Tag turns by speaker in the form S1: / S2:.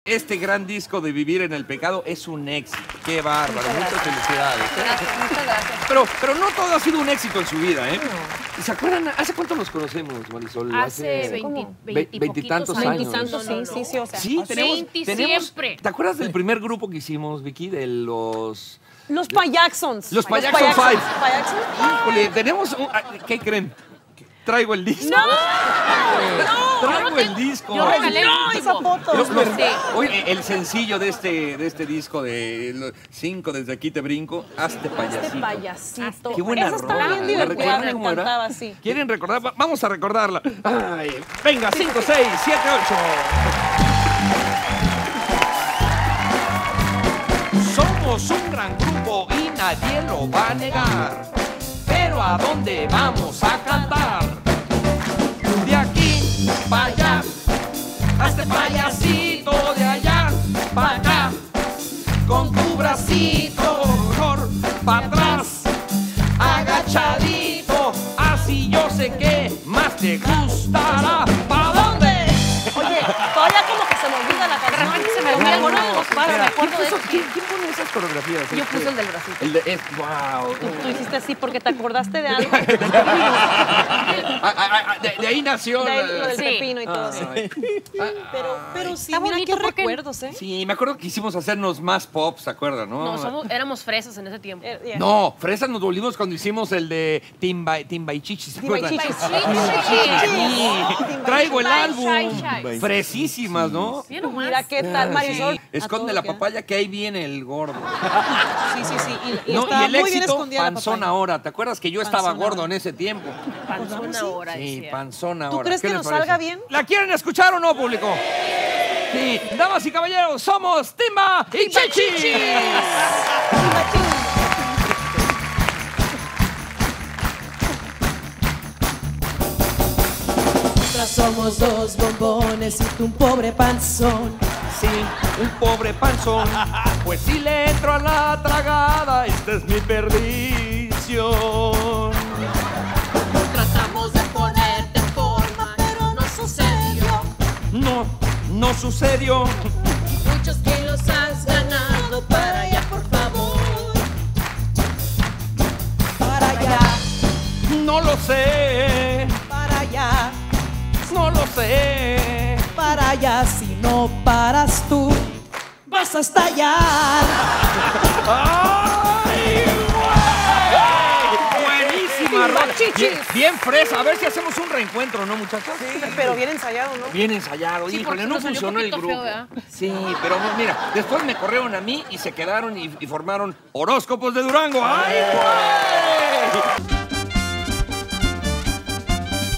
S1: este gran disco de Vivir en el Pecado es un éxito. Qué bárbaro, muchas felicidades.
S2: Gracias, muchas gracias.
S1: Pero no todo ha sido un éxito en su vida, ¿eh? No. ¿Se acuerdan? ¿Hace cuánto nos conocemos, Marisol?
S2: Hace
S1: veintitantos años.
S3: Veintitantos, sí, o sea.
S1: Sí, tenemos
S2: siempre.
S1: ¿Te acuerdas del primer grupo que hicimos, Vicky? De los...
S3: Los Payaxons.
S1: Los Payaxon Five.
S3: Payaxon.
S1: Híjole, tenemos un... ¿Qué creen? Traigo el disco.
S3: ¡No!
S1: Traigo el disco.
S2: Yo regalé
S3: esa foto.
S1: Oye, el sencillo de este disco de 5 desde aquí te brinco, hazte payasito.
S3: Hazte payasito.
S1: Qué buena
S3: Esa está
S1: rola.
S3: bien
S1: ¿La
S3: divertida,
S1: recuerdan
S3: me
S1: cómo era?
S3: encantaba, sí.
S1: ¿Quieren recordar? Vamos a recordarla. Ay, venga, 5, 6, 7, 8. Somos un gran grupo y nadie lo va a negar. Pero ¿a dónde vamos a cantar? De aquí para allá, hazte payasito, de allá para acá, con tu bracito mejor para atrás, agachadito, así yo sé que más te gustará. ¿Para dónde?
S3: Oye, todavía como que se me olvida la canción.
S2: Se me olvida alguno de los
S3: pasos, me acuerdo de eso.
S1: ¿Quién pone esas coreografías?
S2: Yo puse el del bracito.
S1: Wow.
S3: Tú hiciste así porque te acordaste de algo.
S1: De ahí nació.
S3: De ahí lo del
S2: Sí.
S3: pepino y todo eso. Pero sí,
S2: Está
S3: mira
S2: bonito
S3: qué
S2: porque-
S3: recuerdos, ¿eh?
S1: Sí, me acuerdo que quisimos hacernos más pop, ¿se acuerdan, no?
S2: No, éramos fresas en ese tiempo.
S1: No, fresas nos volvimos cuando hicimos el de Timba y Chichi, ¿se acuerdan?
S3: Timba y
S1: Sí. Traigo el álbum.
S2: Shy.
S1: Fresísimas, ¿no?
S2: Sí, nomás.
S3: Mira qué tal, Marisol.
S1: Sí. Esconde la papaya que ahí viene el gordo.
S3: Sí. Y
S1: No,
S3: estaba
S1: y el
S3: muy bien
S1: éxito,
S3: escondida la
S1: panzón
S3: papaya.
S1: ahora. ¿Te acuerdas que yo estaba
S3: Panzón
S1: gordo
S3: ahora.
S1: en ese tiempo?
S2: Panzón ahora,
S1: Sí,
S2: decía.
S1: panzón ahora.
S3: ¿Tú crees
S1: ¿Qué
S3: que
S1: les
S3: nos
S1: parece?
S3: salga bien?
S1: ¿La quieren escuchar o no, público? Sí, damas y caballeros, somos Timba y Chichi.
S4: Nosotras somos dos bombones y tú un pobre panzón.
S1: Sí, un pobre panzón. Pues si le entro a la tragada, esta es mi perdición.
S4: Tratamos de ponerte en forma, pero no sucedió.
S1: No sucedió.
S4: Muchos kilos has ganado, para allá por favor. Para allá,
S1: No lo sé,
S4: para allá,
S1: no lo sé.
S4: para allá. Si no paras tú, vas a estallar.
S1: ¡Ay, güey! Buenísima rola. Bien fresa. A ver si hacemos un reencuentro, ¿no, muchachos? Sí.
S3: Pero bien ensayado, ¿no?
S1: Bien ensayado.
S2: Sí,
S1: Híjole,
S2: porque
S1: no
S2: nos salió
S1: funcionó el
S2: poquito
S1: grupo.
S2: feo, ¿verdad?
S1: Sí, pero mira, después me corrieron a mí y se quedaron y formaron Horóscopos de Durango. ¡Ay, güey!